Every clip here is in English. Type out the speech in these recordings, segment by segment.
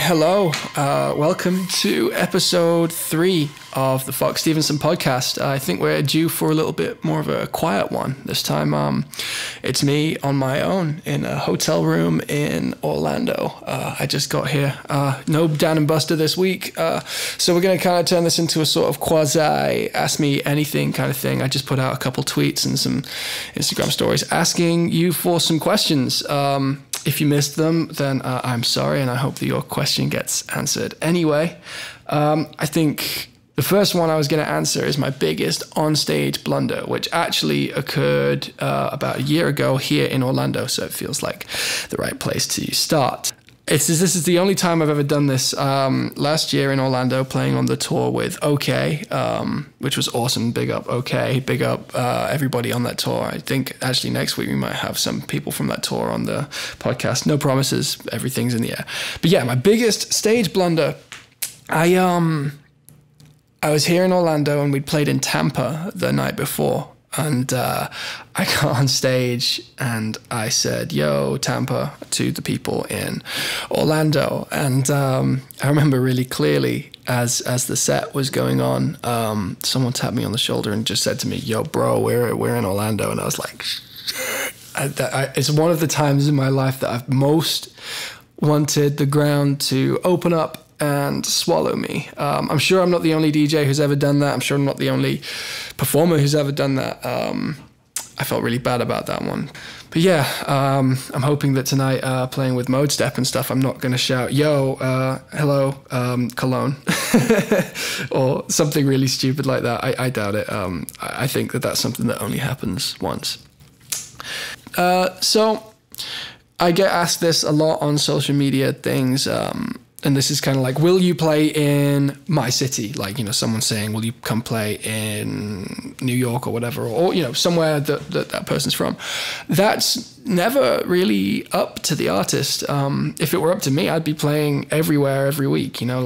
Hello, welcome to episode 3 of the Fox Stevenson Podcast. I think we're due for a little bit more of a quiet one this time. It's me on my own in a hotel room in Orlando. I just got here. No Dan and Buster this week, so we're going to kind of turn this into a sort of quasi ask me anything kind of thing. I just put out a couple tweets and some Instagram stories asking you for some questions. If you missed them, then I'm sorry, and I hope that your question gets answered anyway. I think the first one I was going to answer is my biggest onstage blunder, which actually occurred about a year ago here in Orlando, so it feels like the right place to start. This is the only time I've ever done this. Last year in Orlando, playing on the tour with OK, which was awesome. Big up OK, big up everybody on that tour. I think actually next week we might have some people from that tour on the podcast. No promises, everything's in the air. But yeah, my biggest stage blunder. I was here in Orlando and we'd played in Tampa the night before. And I got on stage and I said, yo, Tampa, to the people in Orlando. And I remember really clearly as the set was going on, someone tapped me on the shoulder and just said to me, yo, bro, we're in Orlando. And I was like, shit. It's one of the times in my life that I've most wanted the ground to open up and swallow me. I'm sure I'm not the only DJ who's ever done that. I'm sure I'm not the only performer who's ever done that. I felt really bad about that one. But yeah, I'm hoping that tonight, playing with mode step and stuff, I'm not going to shout, yo, hello, Cologne, or something really stupid like that. I doubt it. I think that that's something that only happens once. So I get asked this a lot on social media things, and this is kind of like, will you play in my city? Like, someone saying, will you come play in New York or whatever, or somewhere that person's from. That's never really up to the artist. If it were up to me, I'd be playing everywhere every week. I'm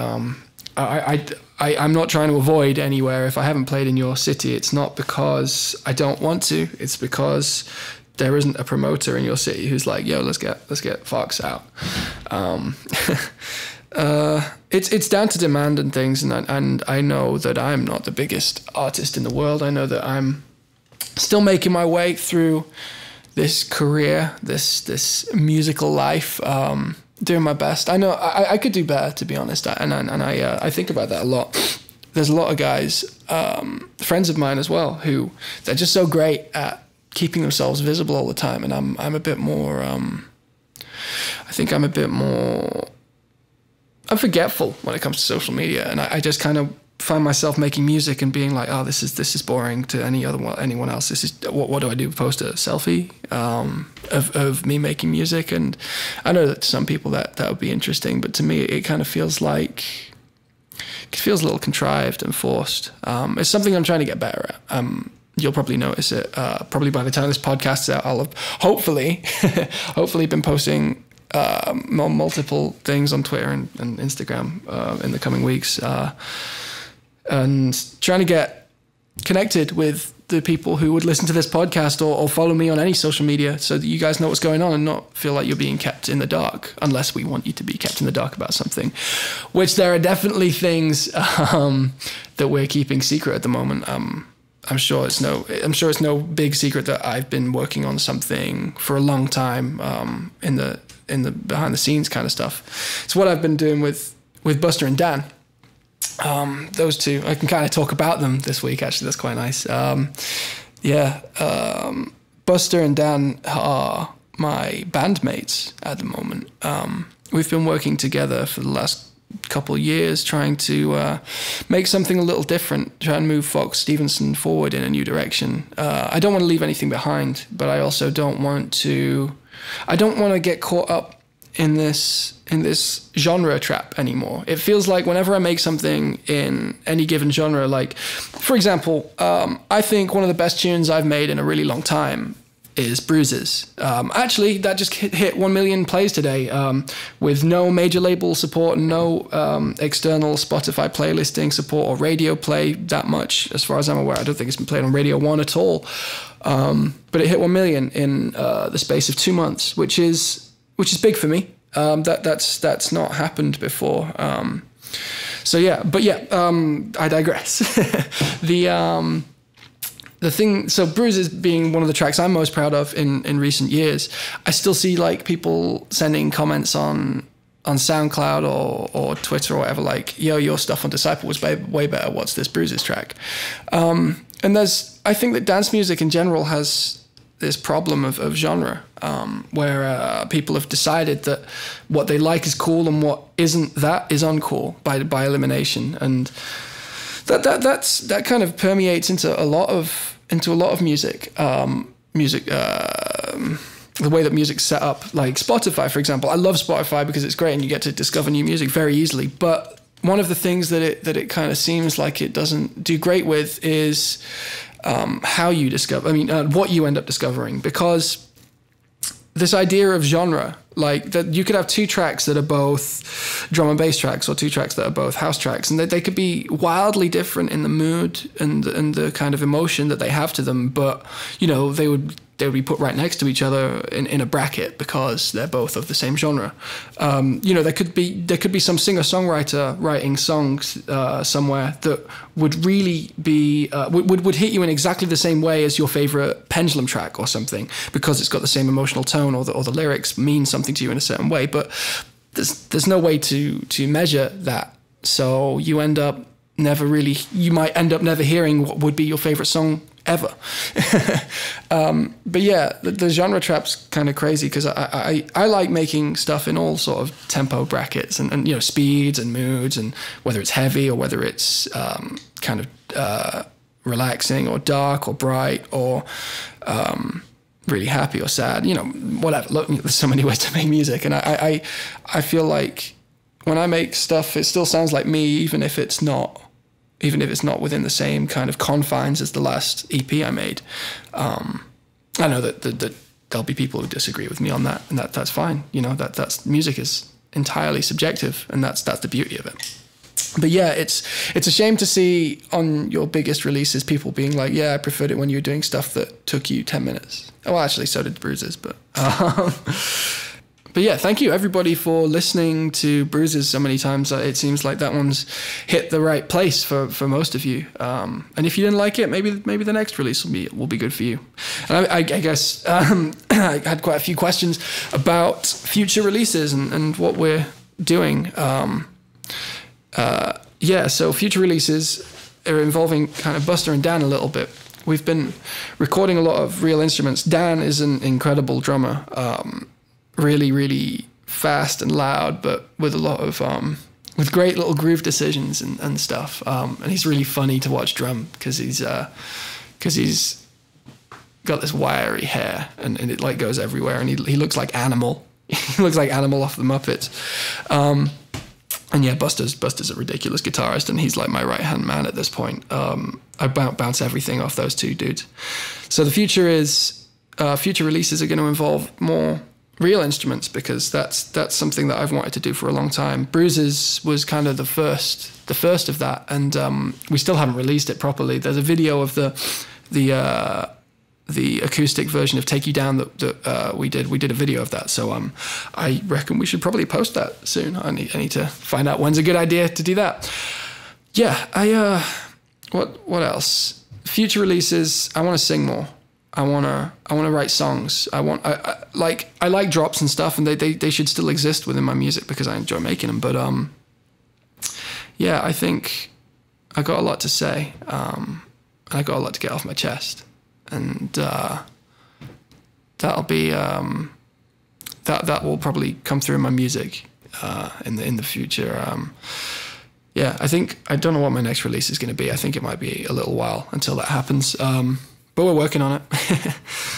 not trying to avoid anywhere. If I haven't played in your city, it's not because I don't want to. It's because there isn't a promoter in your city who's like, yo, let's get Fox out. It's down to demand and things, and I know that I'm not the biggest artist in the world. I know that I'm still making my way through this career, this musical life, doing my best. I know I could do better, to be honest, and I think about that a lot. There's a lot of guys, friends of mine as well, who they're just so great at keeping themselves visible all the time, and I'm a bit more. I think I'm a bit more. I'm forgetful when it comes to social media, and I just kind of find myself making music and being like, oh, this is boring to anyone else. This is what do I do? Post a selfie of me making music, and I know that to some people that would be interesting, but to me it kind of feels like it feels a little contrived and forced. It's something I'm trying to get better at. You'll probably notice it. Probably by the time this podcast is out, I'll have hopefully been posting multiple things on Twitter and Instagram in the coming weeks, and trying to get connected with the people who would listen to this podcast or follow me on any social media, so that you guys know what's going on and not feel like you're being kept in the dark, unless we want you to be kept in the dark about something, which there are definitely things that we're keeping secret at the moment. I'm sure it's no big secret that I've been working on something for a long time, in the behind the scenes kind of stuff. It's what I've been doing with Buster and Dan. Those two, I can kind of talk about them this week. Actually, that's quite nice. Buster and Dan are my bandmates at the moment. We've been working together for the last couple years, trying to make something a little different, try and move Fox Stevenson forward in a new direction. I don't want to leave anything behind, but I also don't want to get caught up in this genre trap anymore. It feels like whenever I make something in any given genre, like, for example, I think one of the best tunes I've made in a really long time is Bruises. Actually, that just hit 1 million plays today, with no major label support, no external Spotify playlisting support or radio play that much, as far as I'm aware. I don't think it's been played on Radio 1 at all. But it hit 1 million in the space of 2 months, which is big for me. That's not happened before. So yeah, but yeah, I digress. The thing, so Bruises being one of the tracks I'm most proud of in recent years, I still see like people sending comments on SoundCloud or Twitter or whatever, like, yo, your stuff on Disciple was way better. What's this Bruises track? And I think that dance music in general has this problem of genre, where people have decided that what they like is cool and what isn't that is uncool by elimination, and that kind of permeates into a lot of music. The way that music's set up, like Spotify, for example. I love Spotify because it's great and you get to discover new music very easily. But one of the things that it kind of seems like it doesn't do great with is how you discover, what you end up discovering, because this idea of genre, like that you could have two tracks that are both drum and bass tracks or two tracks that are both house tracks, and they could be wildly different in the mood and the kind of emotion that they have to them, but they would be put right next to each other in a bracket because they're both of the same genre. There could be some singer-songwriter writing songs somewhere that would really be would hit you in exactly the same way as your favorite Pendulum track or something, because it's got the same emotional tone, or the lyrics mean something to you in a certain way. But there's no way to measure that, so you might end up never hearing what would be your favorite song ever. But yeah, the genre trap's kind of crazy because I like making stuff in all sort of tempo brackets and speeds and moods, and whether it's heavy or whether it's kind of relaxing or dark or bright or really happy or sad, whatever. Look, there's so many ways to make music, and I feel like when I make stuff, it still sounds like me, even if it's not within the same kind of confines as the last EP I made. I know that there'll be people who disagree with me on that, and that's fine. That's music is entirely subjective, and that's the beauty of it. But yeah, it's a shame to see on your biggest releases people being like, yeah, I preferred it when you were doing stuff that took you 10 minutes. Well, actually, so did Bruises, but... But yeah, thank you everybody for listening to Bruises so many times. It seems like that one's hit the right place for most of you. And if you didn't like it, maybe the next release will be good for you. And I guess I had quite a few questions about future releases and what we're doing. So future releases are involving kind of Buster and Dan a little bit. We've been recording a lot of real instruments. Dan is an incredible drummer. Really, really fast and loud, but with a lot of with great little groove decisions and stuff. And he's really funny to watch drum because he's got this wiry hair and it like goes everywhere, and he looks like Animal. He looks like Animal off the Muppets. And yeah, Buster's a ridiculous guitarist, and he's like my right-hand man at this point. I bounce everything off those two dudes. So the future releases are going to involve more real instruments, because that's something that I've wanted to do for a long time. Bruises was kind of the first of that, and we still haven't released it properly. There's a video of the acoustic version of Take You Down that we did. We did a video of that, so I reckon we should probably post that soon. I need to find out when's a good idea to do that. Yeah, what else? Future releases, I want to sing more. I wanna write songs. I like drops and stuff, and they should still exist within my music because I enjoy making them. But I think I got a lot to say, and I got a lot to get off my chest, and that'll be that will probably come through in my music in the future. I think I don't know what my next release is going to be. I think it might be a little while until that happens. But we're working on it.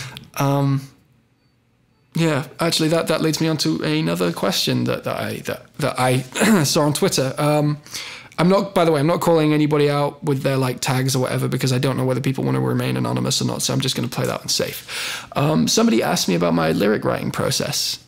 Actually, that leads me on to another question that I saw on Twitter. I'm not calling anybody out with their like tags or whatever, because I don't know whether people want to remain anonymous or not. So I'm just going to play that one safe. Somebody asked me about my lyric writing process.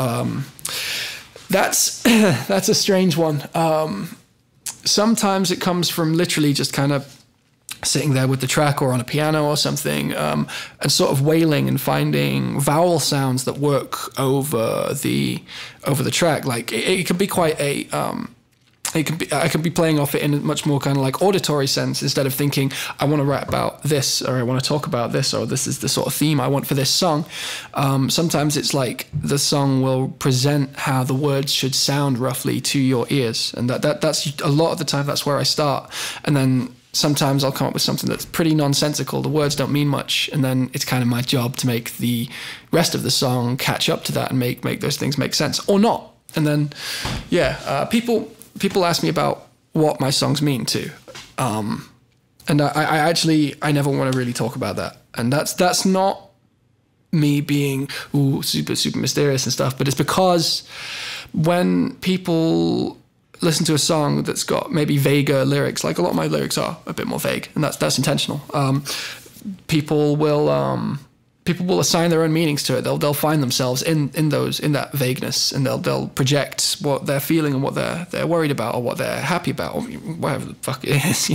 That's a strange one. Sometimes it comes from literally just kind of sitting there with the track or on a piano or something, and sort of wailing and finding vowel sounds that work over the track. Like it can be quite a I can be playing off it in a much more kind of like auditory sense, instead of thinking I want to write about this, or I want to talk about this, or this is the sort of theme I want for this song. Sometimes it's like the song will present how the words should sound roughly to your ears, and that's a lot of the time that's where I start. And then sometimes I'll come up with something that's pretty nonsensical. The words don't mean much, and then it's kind of my job to make the rest of the song catch up to that and make those things make sense, or not. And then, people ask me about what my songs mean too, and I never want to really talk about that. And that's not me being super mysterious and stuff, but it's because when people listen to a song that's got maybe vaguer lyrics, like a lot of my lyrics are a bit more vague, and that's intentional. People will assign their own meanings to it. They'll find themselves in that vagueness, and they'll project what they're feeling and what they're worried about, or what they're happy about, or whatever the fuck it is,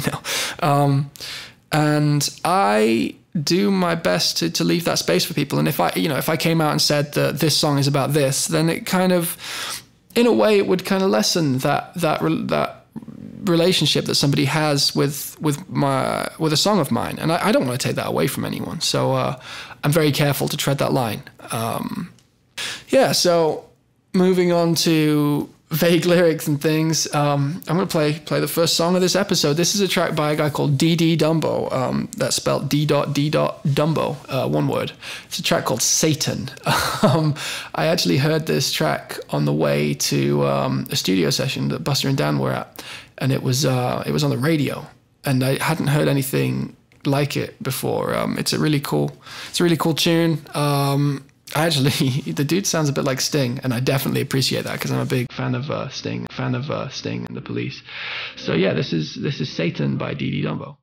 And I do my best to leave that space for people. And if I came out and said that this song is about this, then it kind of, in a way, it would kind of lessen that relationship that somebody has with a song of mine, and I don't want to take that away from anyone. So I'm very careful to tread that line. So moving on to vague lyrics and things, I'm going to play the first song of this episode. This is a track by a guy called D.D Dumbo. That's spelled D.D Dumbo, one word. It's a track called Satan. I actually heard this track on the way to a studio session that Buster and Dan were at, and it was on the radio, and I hadn't heard anything like it before. It's a really cool tune. Actually, the dude sounds a bit like Sting, and I definitely appreciate that, because I'm a big fan of Sting and the Police. So yeah, this is Satan by D.D Dumbo.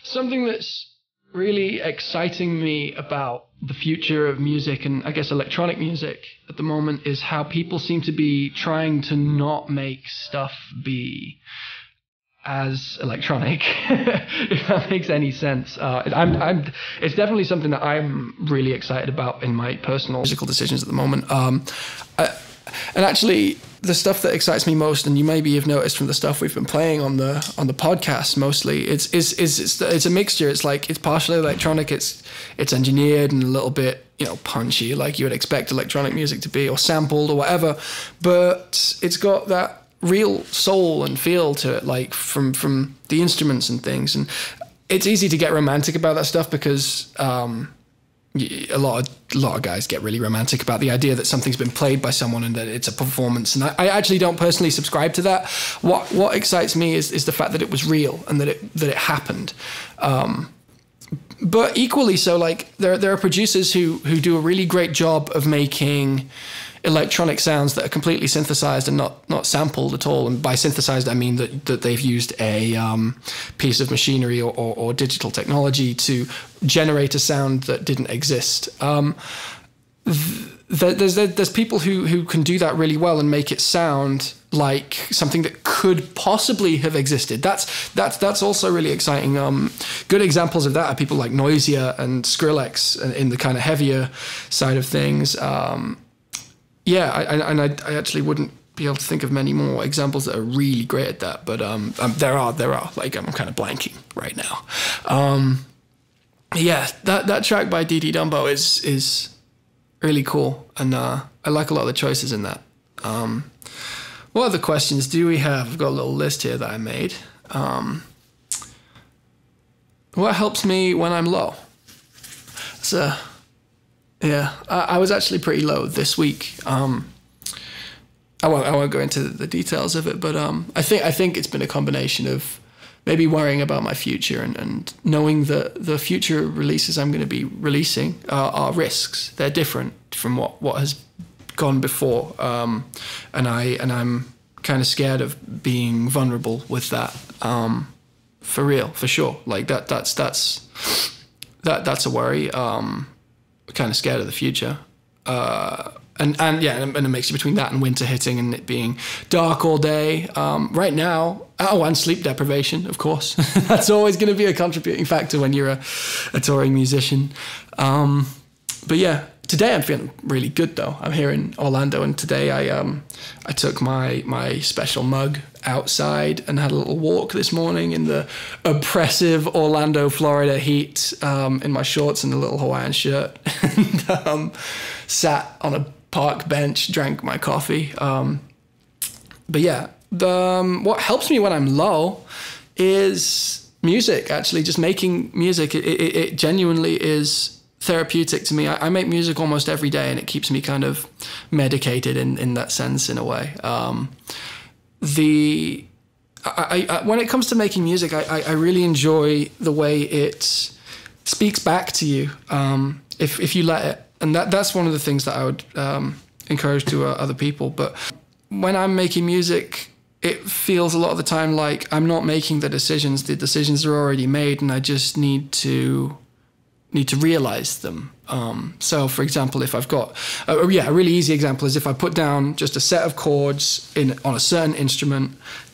something that's really exciting me about the future of music, and I guess electronic music at the moment, is how people seem to be trying to not make stuff be as electronic, if that makes any sense. It's definitely something that I'm really excited about in my personal musical decisions at the moment. And actually, the stuff that excites me most, and you maybe have noticed from the stuff we've been playing on the podcast mostly, it's a mixture. It's like it's partially electronic, it's engineered and a little bit, you know, punchy, like you would expect electronic music to be, or sampled or whatever. But it's got that real soul and feel to it, like from the instruments and things. And it's easy to get romantic about that stuff because a lot of guys get really romantic about the idea that something's been played by someone and that it's a performance. And I actually don't personally subscribe to that. What excites me is the fact that it was real and that it happened. But equally so, like there are producers who do a really great job of making electronic sounds that are completely synthesized and not sampled at all. And by synthesized, I mean that they've used a piece of machinery or digital technology to generate a sound that didn't exist. There's people who can do that really well and make it sound like something that could possibly have existed. That's also really exciting. Good examples of that are people like Noisia and Skrillex in the kind of heavier side of things. I actually wouldn't be able to think of many more examples that are really great at that, but there are. Like, I'm kind of blanking right now. That track by D.D Dumbo is really cool, and I like a lot of the choices in that. What other questions do we have? I've got a little list here that I made. What helps me when I'm low? I was actually pretty low this week. I won't go into the details of it, but I think it's been a combination of maybe worrying about my future and knowing that the future releases I'm going to be releasing are risks. They're different from what has gone before, and I'm kind of scared of being vulnerable with that. For real, for sure. Like that's a worry. Kind of scared of the future, and a mixture between that and winter hitting and it being dark all day right now. And sleep deprivation, of course. That's always going to be a contributing factor when you're a touring musician. But yeah, today I'm feeling really good though. I'm here in Orlando, and today I took my special mug outside and had a little walk this morning in the oppressive Orlando, Florida heat, in my shorts and a little Hawaiian shirt, and sat on a park bench, drank my coffee. But yeah, what helps me when I'm low is music. Actually, just making music. It genuinely is therapeutic to me. I make music almost every day, and it keeps me kind of medicated in that sense, in a way. When it comes to making music, I really enjoy the way it speaks back to you, if you let it. And that's one of the things that I would encourage to other people. But when I'm making music, it feels a lot of the time like I'm not making the decisions. The decisions are already made, and I just need to realize them. So for example, if I've got a really easy example is if I put down just a set of chords on a certain instrument,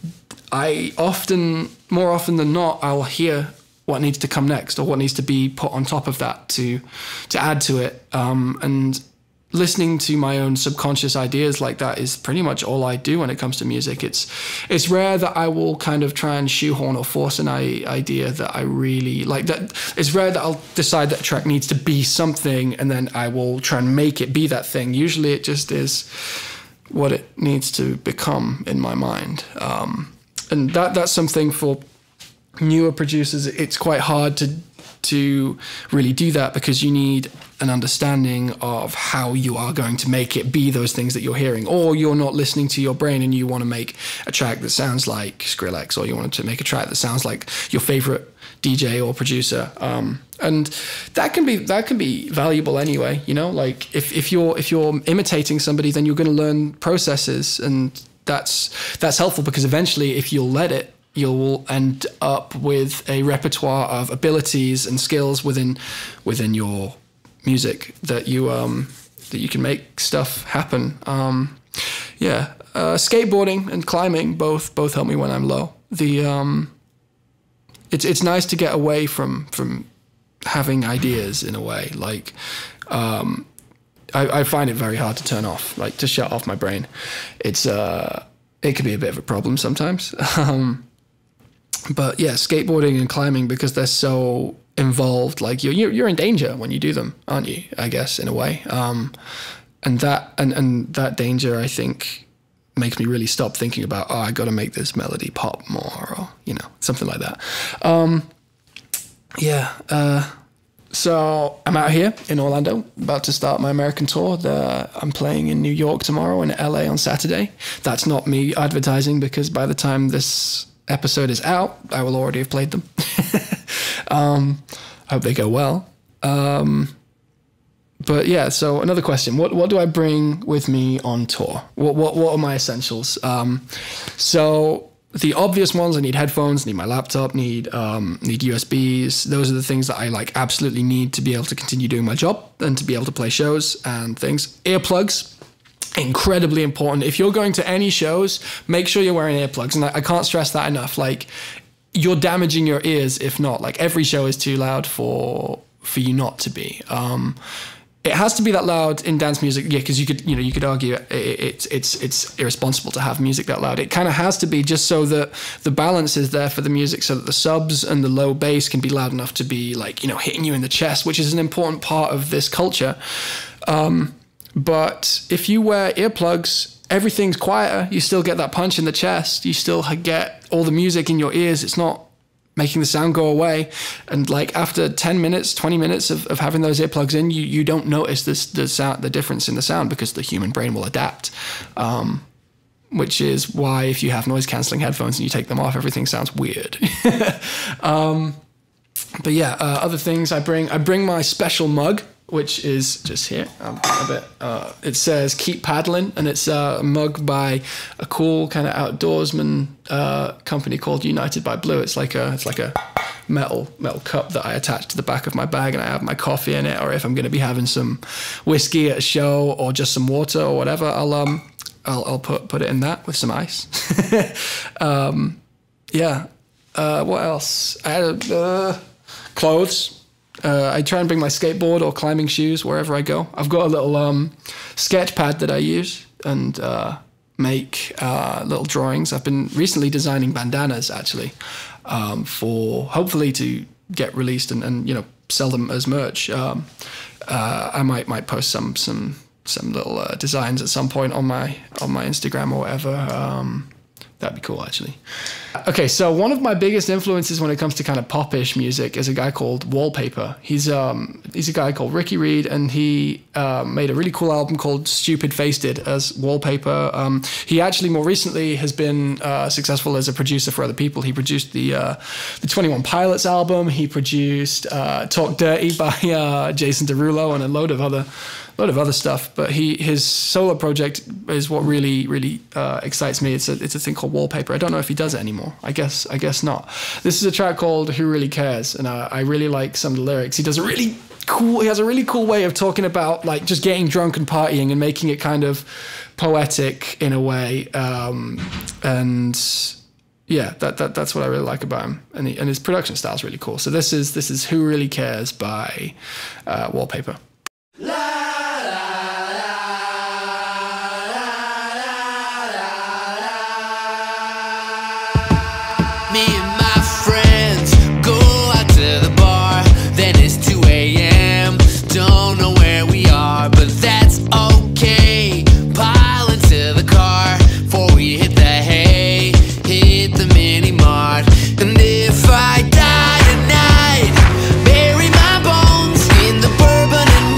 more often than not, I'll hear what needs to come next or what needs to be put on top of that to add to it. And listening to my own subconscious ideas like that is pretty much all I do when it comes to music. It's rare that I will kind of try and shoehorn or force an idea that I really like. That it's rare that I'll decide that a track needs to be something and then I will try and make it be that thing. Usually it just is what it needs to become in my mind. And that's something for newer producers. It's quite hard to really do that because you need an understanding of how you are going to make it be those things that you're hearing, or you're not listening to your brain and you want to make a track that sounds like Skrillex, or you want to make a track that sounds like your favorite DJ or producer. And that can be valuable anyway, you know, like if you're imitating somebody, then you're going to learn processes, and that's helpful because eventually if you'll let it, you'll end up with a repertoire of abilities and skills within your music that you can make stuff happen. Skateboarding and climbing both help me when I'm low. It's nice to get away from having ideas in a way. Like, I find it very hard to turn off, like to shut off my brain. It can be a bit of a problem sometimes. But yeah, skateboarding and climbing, because they're so involved, like you're in danger when you do them, aren't you? I guess in a way. And that danger, I think, makes me really stop thinking about, oh, I got to make this melody pop more, or something like that. So I'm out here in Orlando, about to start my American tour. I'm playing in New York tomorrow and LA on Saturday. That's not me advertising, because by the time this episode is out, I will already have played them. I hope they go well. But yeah, so another question. What do I bring with me on tour? What are my essentials? So the obvious ones, I need headphones, need my laptop, need USBs. Those are the things that I like absolutely need to be able to continue doing my job and to be able to play shows and things. Earplugs, incredibly important. If you're going to any shows, make sure you're wearing earplugs. And I can't stress that enough. Like, you're damaging your ears if not. Like, every show is too loud for you not to be. It has to be that loud in dance music, yeah, because you could argue it's irresponsible to have music that loud. It kind of has to be, just so that the balance is there for the music, so that the subs and the low bass can be loud enough to be like, hitting you in the chest, which is an important part of this culture. But if you wear earplugs, everything's quieter. You still get that punch in the chest. You still get all the music in your ears. It's not making the sound go away. And like after 10 minutes, 20 minutes of having those earplugs in, you don't notice the difference in the sound, because the human brain will adapt. Which is why if you have noise cancelling headphones and you take them off, everything sounds weird. But yeah, other things I bring my special mug, which is just here a bit. It says "Keep Paddling," and it's a mug by a cool kind of outdoorsman company called United by Blue. It's like a metal cup that I attach to the back of my bag, and I have my coffee in it. Or if I'm going to be having some whiskey at a show or just some water or whatever, I'll put it in that with some ice. What else? I had clothes. I try and bring my skateboard or climbing shoes wherever I go. I've got a little sketch pad that I use and make little drawings. I've been recently designing bandanas, actually, for hopefully to get released and sell them as merch. I might post some little designs at some point on my Instagram or whatever. That'd be cool, actually. Okay, so one of my biggest influences when it comes to kind of pop-ish music is a guy called Wallpaper. He's a guy called Ricky Reed, and he made a really cool album called Stupid Faced It as Wallpaper. He actually more recently has been successful as a producer for other people. He produced the 21 Pilots album. He produced Talk Dirty by Jason Derulo and a load of other stuff, but his solo project is what really excites me. It's a thing called Wallpaper. I don't know if he does it anymore. I guess not. This is a track called Who Really Cares, and I really like some of the lyrics. He has a really cool way of talking about like just getting drunk and partying and making it kind of poetic in a way. And yeah, that's what I really like about him, and his production style is really cool. So this is Who Really Cares by Wallpaper. Me and my friends go out to the bar, then it's 2 a.m. Don't know where we are, but that's okay. Pile into the car before we hit the hay, hit the mini mart. And if I die tonight, bury my bones in the bourbon and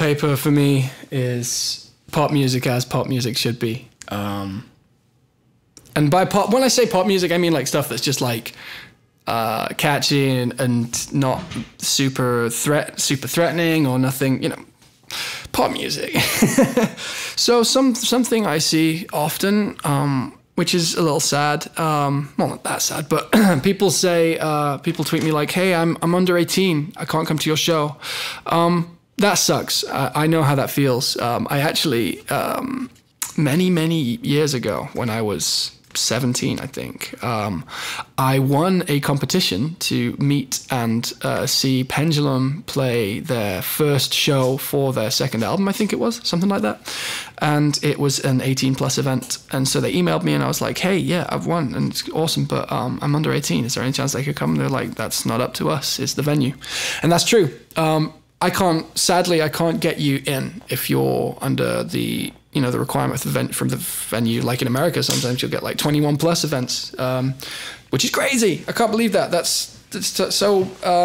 Wallpaper for me is pop music as pop music should be. And by pop, when I say pop music, I mean like stuff that's just like catchy and not super threatening or nothing, you know, pop music. So something I see often, which is a little sad. Well, not that sad, but people tweet me like, "Hey, I'm under 18. I can't come to your show." That sucks. I know how that feels. I actually, many years ago, when I was 17, I think, I won a competition to meet and see Pendulum play their first show for their second album, I think it was, something like that. And it was an 18 plus event. And so they emailed me and I was like, "Hey, yeah, I've won and it's awesome, but I'm under 18. Is there any chance they could come?" And they're like, "That's not up to us. It's the venue." And that's true. Sadly, I can't get you in if you're under the, you know, the requirement from the venue. Like in America, sometimes you'll get like 21 plus events, which is crazy. I can't believe that. That's so,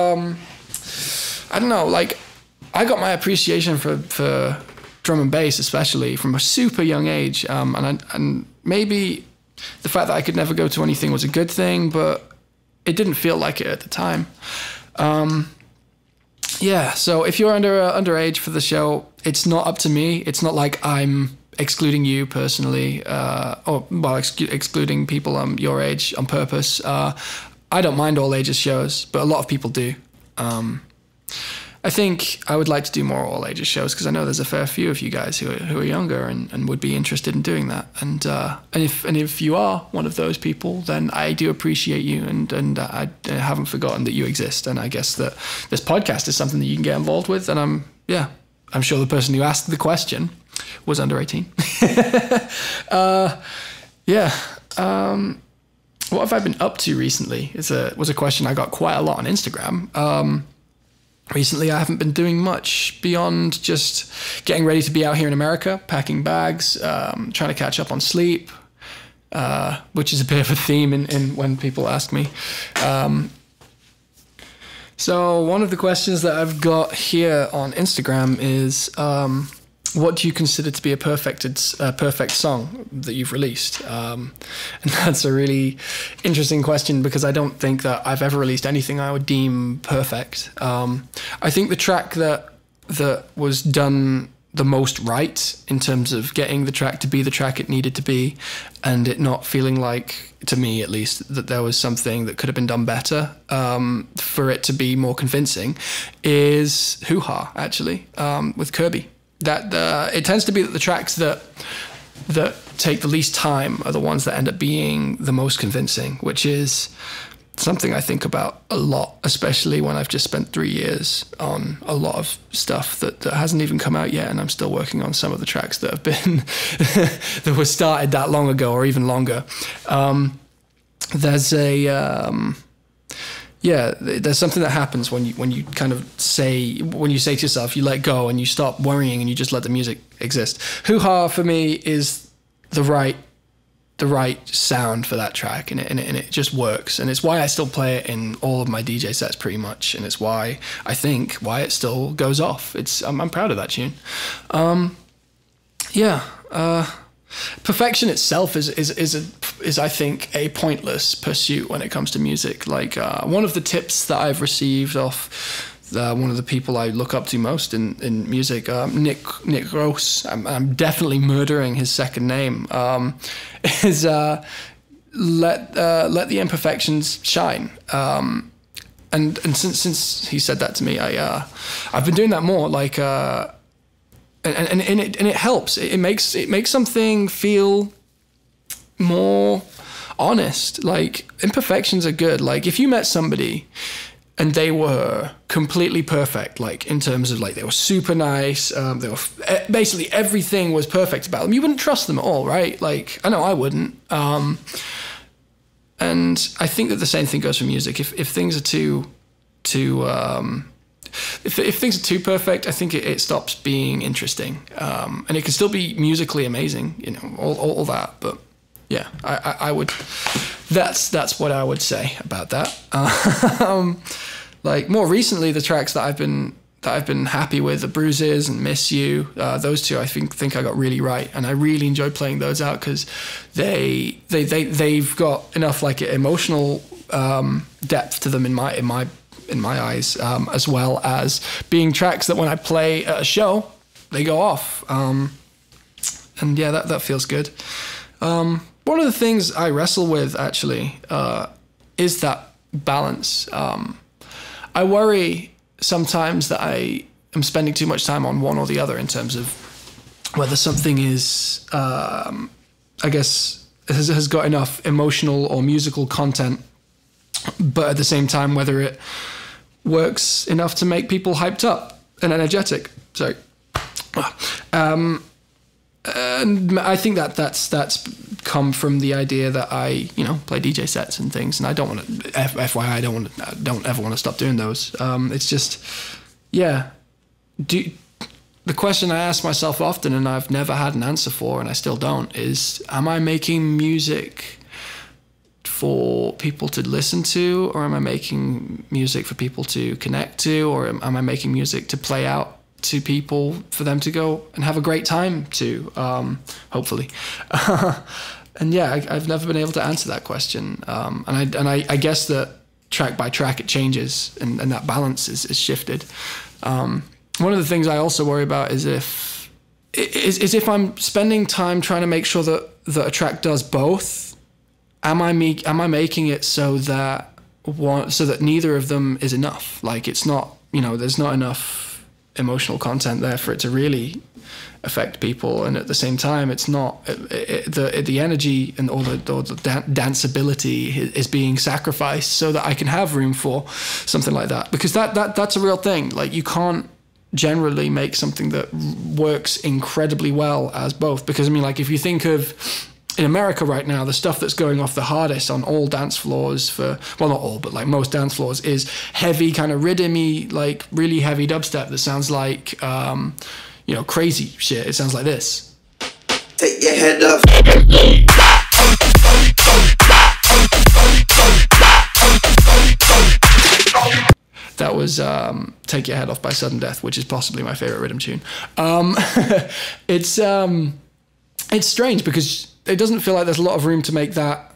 I don't know, like I got my appreciation for drum and bass, especially from a super young age. And maybe the fact that I could never go to anything was a good thing, but it didn't feel like it at the time. Yeah, so if you're underage for the show, it's not up to me. It's not like I'm excluding you personally, excluding people your age on purpose. I don't mind all ages shows, but a lot of people do. I think I would like to do more all ages shows because I know there's a fair few of you guys who are younger and would be interested in doing that. And if you are one of those people, then I do appreciate you and I haven't forgotten that you exist. And I guess that this podcast is something that you can get involved with. And I'm sure the person who asked the question was under 18. What have I been up to recently? Was a question I got quite a lot on Instagram. Recently, I haven't been doing much beyond just getting ready to be out here in America, packing bags, trying to catch up on sleep, which is a bit of a theme in when people ask me. So one of the questions that I've got here on Instagram is, what do you consider to be a perfect song that you've released? And that's a really interesting question because I don't think that I've ever released anything I would deem perfect. I think the track that was done the most right in terms of getting the track to be the track it needed to be and it not feeling like, to me at least, that there was something that could have been done better for it to be more convincing is Hoo Ha, actually, with Kirby. That it tends to be that the tracks that take the least time are the ones that end up being the most convincing, which is something I think about a lot, especially when I've just spent 3 years on a lot of stuff that hasn't even come out yet, and I'm still working on some of the tracks that have been that were started that long ago or even longer. There's something that happens when you kind of say to yourself, you let go and you stop worrying and you just let the music exist. Hoo Ha for me is the right sound for that track, and it just works, and it's why I still play it in all of my DJ sets pretty much, and it's why it still goes off. I'm proud of that tune. Perfection itself is I think a pointless pursuit when it comes to music. Like one of the tips that I've received off one of the people I look up to most in music, Nick Gross. I'm definitely murdering his second name. Is let the imperfections shine. And since he said that to me, I've been doing that more. Like. And it helps. It makes something feel more honest. Like imperfections are good. Like if you met somebody and they were completely perfect, like in terms of like they were super nice, they were basically everything was perfect about them, you wouldn't trust them at all, right? Like I know I wouldn't. And I think that the same thing goes for music. If things are too If things are too perfect, I think it stops being interesting, and it can still be musically amazing, you know, all that. But yeah, I would. That's what I would say about that. Like more recently, the tracks that I've been I've been happy with, The Bruises and Miss You. Those two I think I got really right, and I really enjoy playing those out because they've got enough like emotional depth to them in my eyes, as well as being tracks that when I play at a show, they go off. And yeah, that feels good. One of the things I wrestle with actually is that balance. I worry sometimes that I am spending too much time on one or the other in terms of whether something is, I guess, has got enough emotional or musical content, but at the same time, whether it works enough to make people hyped up and energetic. Sorry. And I think that's come from the idea that I, play DJ sets and things, and I don't want to, FYI, I don't ever want to stop doing those. It's just, yeah. The question I ask myself often, and I've never had an answer for, and I still don't, is, am I making music for people to listen to, or am I making music for people to connect to, or am I making music to play out to people for them to go and have a great time to, hopefully. And yeah, I've never been able to answer that question. And I guess that track by track it changes, and that balance is shifted. One of the things I also worry about is if I'm spending time trying to make sure that a track does both, am I making it so that neither of them is enough? Like, it's not, there's not enough emotional content there for it to really affect people, and at the same time it's not the energy and all the danceability is being sacrificed so that I can have room for something like that, because that's a real thing. Like, you can't generally make something that works incredibly well as both, because like, if you think of in America right now, the stuff that's going off the hardest on all dance floors not all, but like most dance floors, is heavy kind of rhythmy, like really heavy dubstep that sounds like, crazy shit. It sounds like this. Take your head off. That was Take Your Head Off by Sudden Death, which is possibly my favorite rhythm tune. It's strange because it doesn't feel like there's a lot of room to make that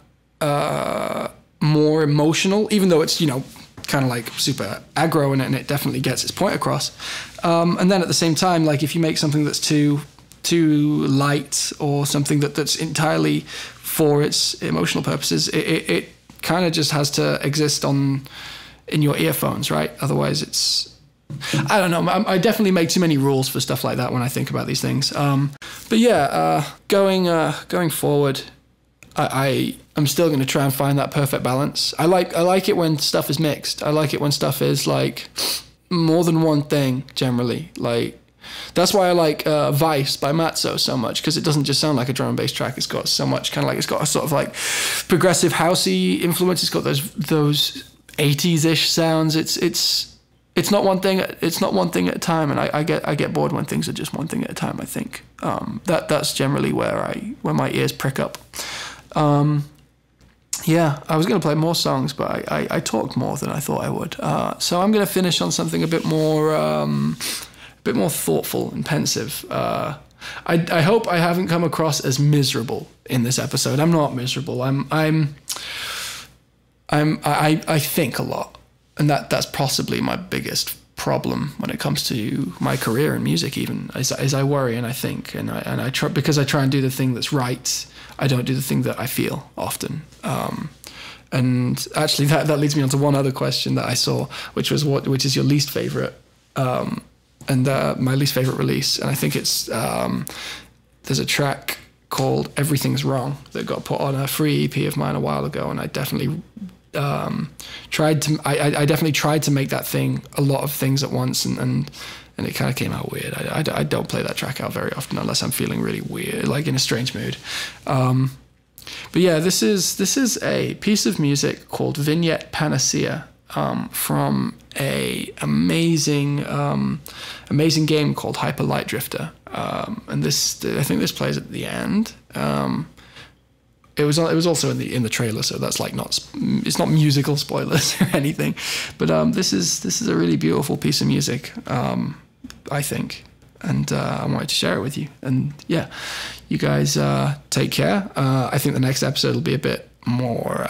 more emotional, even though it's, kind of like super aggro in it, and it definitely gets its point across. And then at the same time, like, if you make something that's too light, or something that's entirely for its emotional purposes, it kind of just has to exist in your earphones, right? Otherwise it's, I don't know. I definitely make too many rules for stuff like that when I think about these things. But yeah, going forward, I'm still going to try and find that perfect balance. I like it when stuff is mixed. I like it when stuff is like more than one thing generally. Like, that's why I like Vice by Matzo so much, because it doesn't just sound like a drum and bass track. It's got so much kind of like, it's got a sort of like progressive housey influence. It's got those 80s-ish sounds. It's not one thing. It's not one thing at a time, and I get bored when things are just one thing at a time. I think that's generally where my ears prick up. Yeah, I was going to play more songs, but I talked more than I thought I would. So I'm going to finish on something a bit more thoughtful and pensive. I hope I haven't come across as miserable in this episode. I'm not miserable. I think a lot. And that's possibly my biggest problem when it comes to my career in music, even, is I worry and I think, and I try, because I try and do the thing that's right, I don't do the thing that I feel often. And actually that leads me on to one other question that I saw, which is your least favorite, and my least favorite release. And I think it's, there's a track called Everything's Wrong that got put on a free EP of mine a while ago, and I definitely tried to make that thing a lot of things at once, and it kind of came out weird. I don't play that track out very often unless I'm feeling really weird, like in a strange mood. But yeah, this is a piece of music called Vignette Panacea, from a amazing game called Hyper Light Drifter, and I think this plays at the end. it was also in the trailer, so that's like it's not musical spoilers or anything. But this is a really beautiful piece of music, I think, and I wanted to share it with you. And yeah, you guys take care. I think the next episode will be a bit more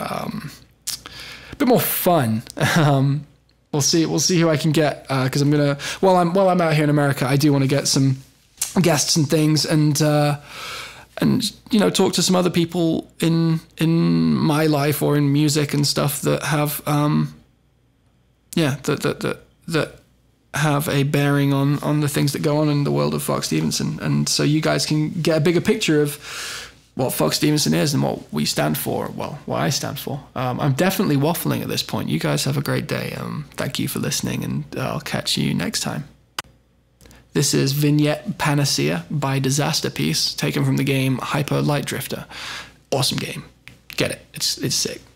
fun. We'll see who I can get, because I'm gonna while I'm out here in America, I do want to get some guests and things, and you know, talk to some other people in my life or in music and stuff that have that have a bearing on the things that go on in the world of Fox Stevenson, and so you guys can get a bigger picture of what Fox Stevenson is and what we stand for. Well, what I stand for. I'm definitely waffling at this point. You guys have a great day. Thank you for listening, and I'll catch you next time. This is Vignette Panacea by Disasterpeace, taken from the game Hyper Light Drifter. Awesome game. Get it. It's sick.